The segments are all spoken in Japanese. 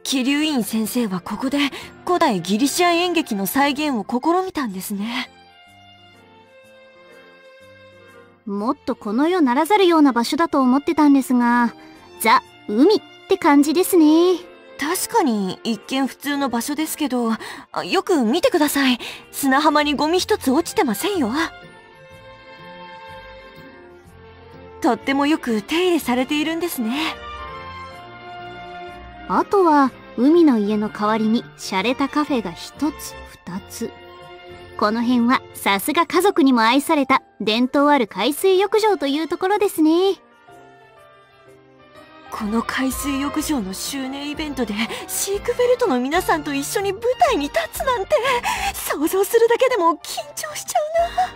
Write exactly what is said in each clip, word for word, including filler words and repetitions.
桐生院先生はここで古代ギリシア演劇の再現を試みたんですね。 もっとこの世ならざるような場所だと思ってたんですが、ザ・海って感じですね。 確かに一見普通の場所ですけど、よく見てください。砂浜にゴミ一つ落ちてませんよ。とってもよく手入れされているんですね。 あとは海の家の代わりに洒落たカフェが一つ二つ。この辺はさすが家族にも愛された伝統ある海水浴場というところですね。 この海水浴場の周年イベントでシークフェルトの皆さんと一緒に舞台に立つなんて、想像するだけでも緊張しちゃうな。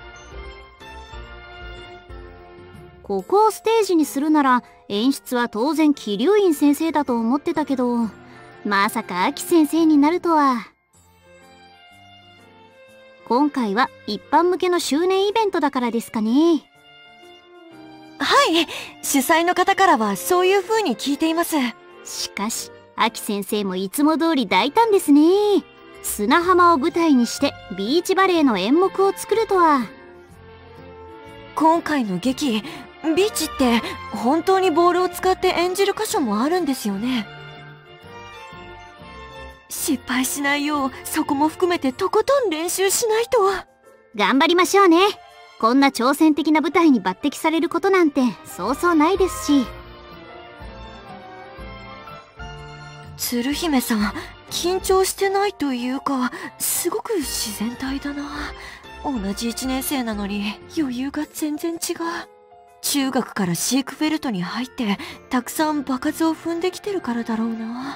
ここをステージにするなら演出は当然桐生院先生だと思ってたけど、まさか秋先生になるとは。今回は一般向けの周年イベントだからですかね。 はい、主催の方からはそういう風に聞いています。 しかし秋先生もいつも通り大胆ですね。砂浜を舞台にしてビーチバレーの演目を作るとは。 今回の劇、ビーチって本当にボールを使って演じる箇所もあるんですよね。失敗しないようそこも含めてとことん練習しないと。 頑張りましょうね。こんな挑戦的な舞台に抜擢されることなんてそうそうないですし。 鶴姫さん、緊張してないというか、すごく自然体だな。同じいちねん生なのに余裕が全然違う。中学からシークフェルトに入ってたくさん場数を踏んできてるからだろうな。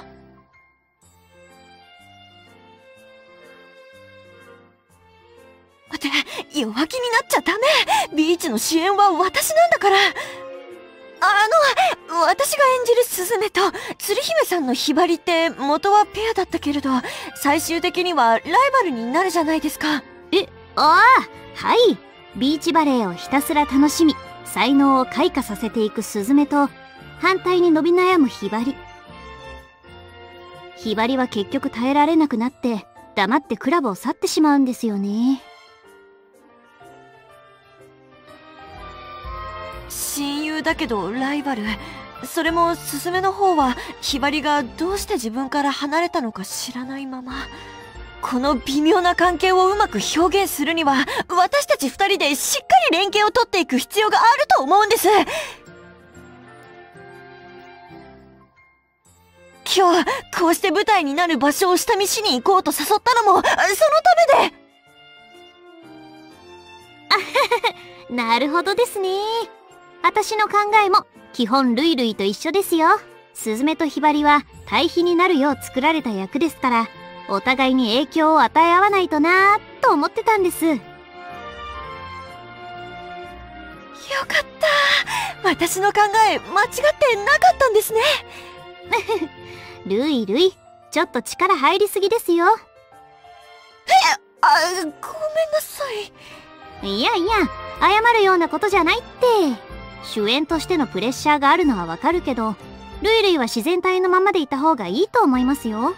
って弱気になっちゃダメ。ビーチの主演は私なんだから。あの私が演じるスズメと鶴姫さんのひばりって元はペアだったけれど、最終的にはライバルになるじゃないですか。 え、ああ、はい。ビーチバレーをひたすら楽しみ才能を開花させていくスズメと、反対に伸び悩むひばり。ひばりは結局耐えられなくなって黙ってクラブを去ってしまうんですよね。 親友だけどライバル。それもスズメの方はひばりがどうして自分から離れたのか知らないまま。この微妙な関係をうまく表現するには私たち二人でしっかり連携を取っていく必要があると思うんです。今日こうして舞台になる場所を下見しに行こうと誘ったのもそのためで。 あなるほどですね。私の考えも基本ルイルイと一緒ですよ。スズメとヒバリは対比になるよう作られた役ですから、お互いに影響を与え合わないとなーと思ってたんです。よかった。私の考え間違ってなかったんですね。 ルイルイ、ちょっと力入りすぎですよ。 え、あ、ごめんなさい。いやいや、謝るようなことじゃないって。主演としてのプレッシャーがあるのはわかるけど、ルイルイは自然体のままでいた方がいいと思いますよ。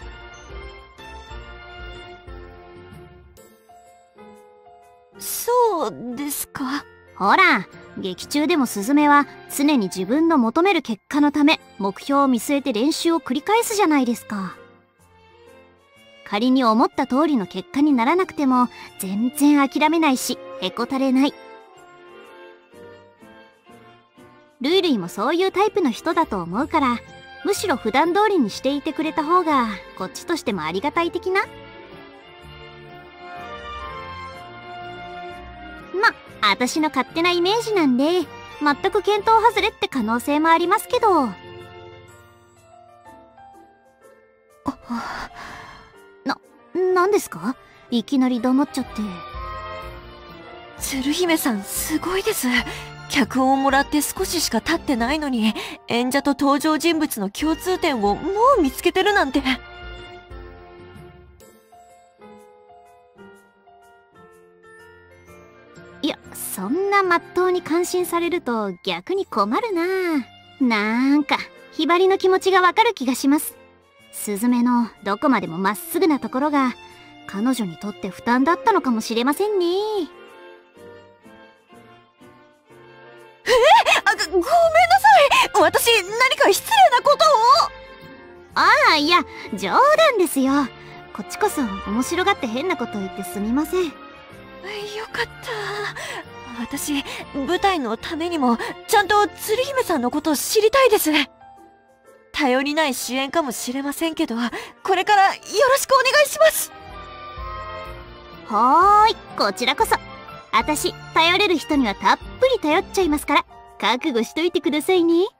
そうですか。 ほら、劇中でもスズメは常に自分の求める結果のため目標を見据えて練習を繰り返すじゃないですか。仮に思った通りの結果にならなくても全然諦めないし、へこたれない。ルイルイもそういうタイプの人だと思うから、むしろ普段通りにしていてくれた方がこっちとしてもありがたい的な。ま、私の勝手なイメージなんで全く見当外れって可能性もありますけど。な、なんですか？いきなり黙っちゃって。 鶴姫さんすごいです。脚本をもらって少ししか経ってないのに、演者と登場人物の共通点をもう見つけてるなんて。 いや、そんなまっとうに感心されると逆に困るな。なんかひばりの気持ちがわかる気がします。 スズメのどこまでもまっすぐなところが彼女にとって負担だったのかもしれませんね。 えあ、ごめんなさい。私何か失礼なことを。 ああ、いや冗談ですよ。こっちこそ面白がって変なこと言ってすみません。 よかった。私舞台のためにもちゃんと鶴姫さんのことを知りたいです。頼りない主演かもしれませんけど、これからよろしくお願いします。 はーい、こちらこそ。私頼れる人にはたっぷり頼っちゃいますから、覚悟しといてくださいね。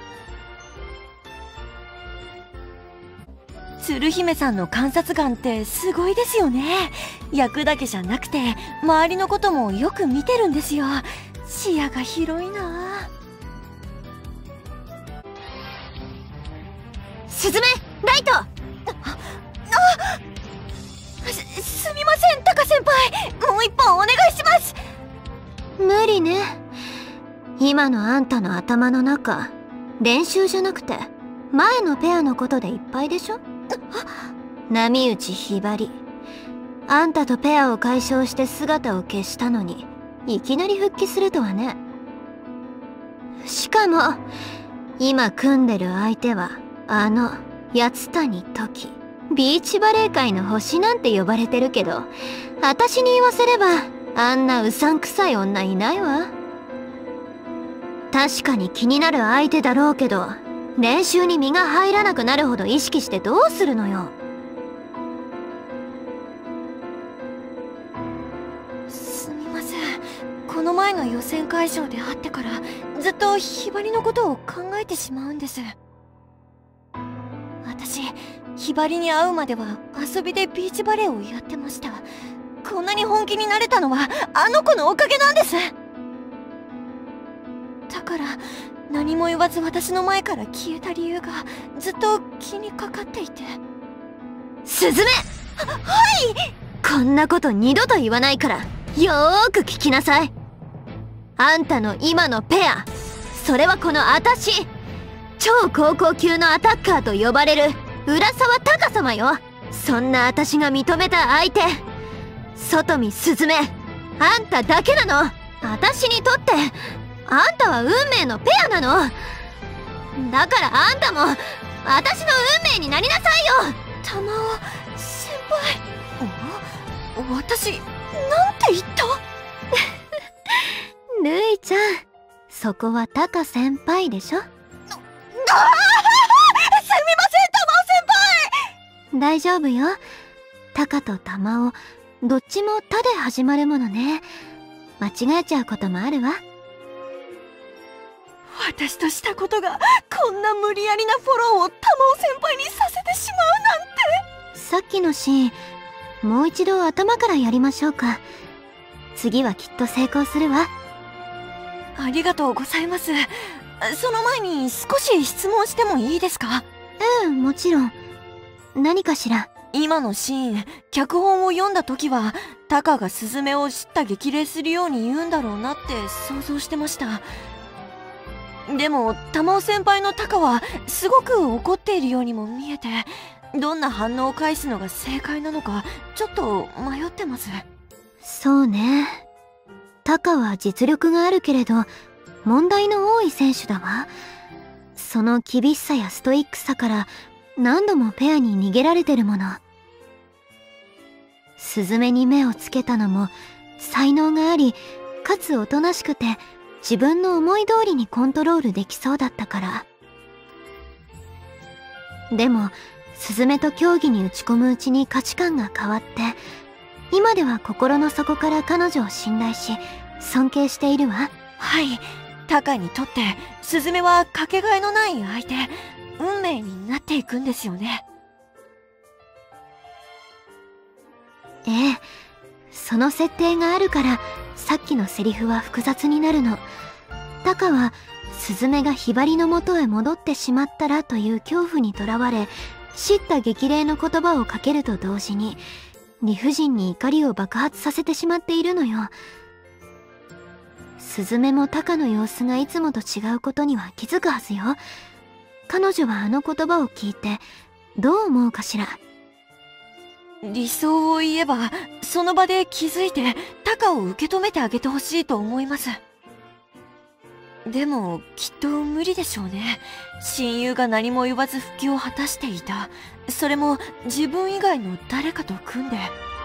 鶴姫さんの観察眼ってすごいですよね。役だけじゃなくて周りのこともよく見てるんですよ。視野が広いな。 スズメ、ライト。ああす、すみませんタカ先輩、もう一本お願いします。 無理ね。今のあんたの頭の中、練習じゃなくて前のペアのことでいっぱいでしょ。波打ちひばり、あんたとペアを解消して姿を消したのにいきなり復帰するとはね。しかも今組んでる相手はあの八谷時、ビーチバレー界の星なんて呼ばれてるけど、私に言わせればあんなうさんくさい女いないわ。確かに気になる相手だろうけど、練習に身が入らなくなるほど意識してどうするのよ。 すみません。この前の予選会場で会ってからずっとひばりのことを考えてしまうんです。私ひばりに会うまでは遊びでビーチバレーをやってました。こんなに本気になれたのはあの子のおかげなんです。だから何も言わず私の前から消えた理由がずっと気にかかっていて。 スズメ！は、はい！こんなこと二度と言わないからよーく聞きなさい。あんたの今のペア、それはこのあたし、超高校級のアタッカーと呼ばれる浦沢隆様よ。そんなあたしが認めた相手、外見スズメ、あんただけなの。あたしにとってあんたは運命のペアなの。だからあんたも私の運命になりなさいよ。 玉緒先輩。お私なんて言った？ ルイちゃん、そこはタカ先輩でしょ。ああ、 すみません玉緒先輩。 大丈夫よ。タカと玉緒どっちも「タ」で始まるものね。間違えちゃうこともあるわ。 私としたことがこんな無理やりなフォローを玉緒先輩にさせてしまうなんて。 さっきのシーン、もう一度頭からやりましょうか。次はきっと成功するわ。 ありがとうございます。その前に少し質問してもいいですか？ うん、もちろん。何かしら？ 今のシーン、脚本を読んだ時はタカがスズメを叱咤激励するように言うんだろうなって想像してました。でも玉緒先輩のタカはすごく怒っているようにも見えて、どんな反応を返すのが正解なのかちょっと迷ってます。 そうね。タカは実力があるけれど問題の多い選手だわ。その厳しさやストイックさから何度もペアに逃げられてるもの。スズメに目をつけたのも才能があり、かつおとなしくて自分の思い通りにコントロールできそうだったから。でもスズメと競技に打ち込むうちに価値観が変わって、今では心の底から彼女を信頼し尊敬しているわ。 はい、タカにとってスズメはかけがえのない相手、運命になっていくんですよね。 ええ、その設定があるからさっきのセリフは複雑になるの。タカはスズメがヒバリの元へ戻ってしまったらという恐怖にとらわれ、叱咤激励の言葉をかけると同時に理不尽に怒りを爆発させてしまっているのよ。スズメもタカの様子がいつもと違うことには気づくはずよ。彼女はあの言葉を聞いてどう思うかしら。 理想を言えば、その場で気づいてタカを受け止めてあげてほしいと思います。でもきっと無理でしょうね。親友が何も言わず復帰を果たしていた。それも自分以外の誰かと組んで。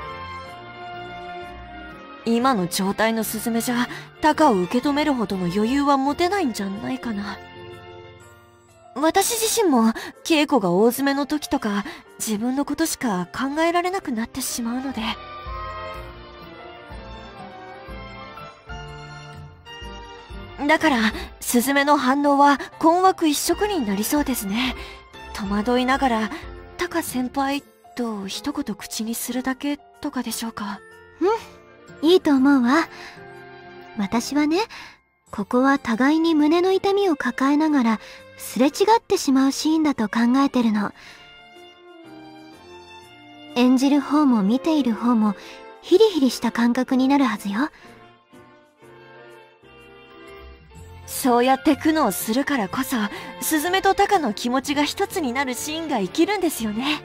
今の状態のスズメじゃタカを受け止めるほどの余裕は持てないんじゃないかな。私自身も稽古が大詰めの時とか自分のことしか考えられなくなってしまうので。だからスズメの反応は困惑一色になりそうですね。戸惑いながら「タカ先輩」と一言口にするだけとかでしょうか。 うん、いいと思うわ。私はね、ここは互いに胸の痛みを抱えながらすれ違ってしまうシーンだと考えてるの。演じる方も見ている方もヒリヒリした感覚になるはずよ。 そうやって苦悩するからこそスズメとタカの気持ちが一つになるシーンが生きるんですよね。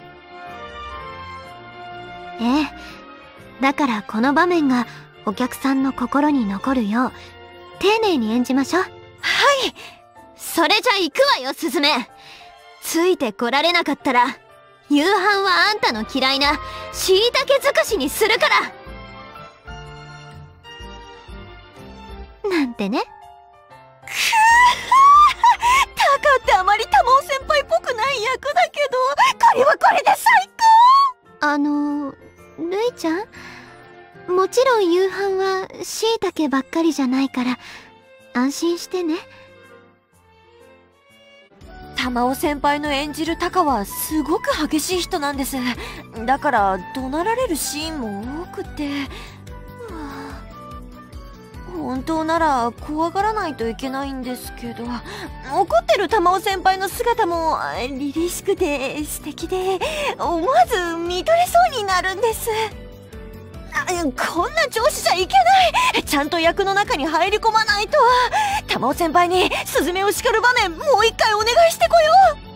ええ、だからこの場面がお客さんの心に残るよう丁寧に演じましょう。はい、それじゃ行くわよスズメ。ついてこられなかったら夕飯はあんたの嫌いなしいたけ尽くしにするからなんてね。 くぅタカってあまり玉緒先輩っぽくない役だけど、これはこれで最高。 あのルイちゃん、もちろん夕飯はしいたけばっかりじゃないから安心してね。 玉緒先輩の演じるタカはすごく激しい人なんです。だから怒鳴られるシーンも多くて、本当なら怖がらないといけないんですけど、怒ってる玉緒先輩の姿も凛々しくて素敵で思わず見とれそうになるんです。こんな調子じゃいけない。ちゃんと役の中に入り込まないと。玉緒先輩にスズメを叱る場面もう一回お願いしてこよう。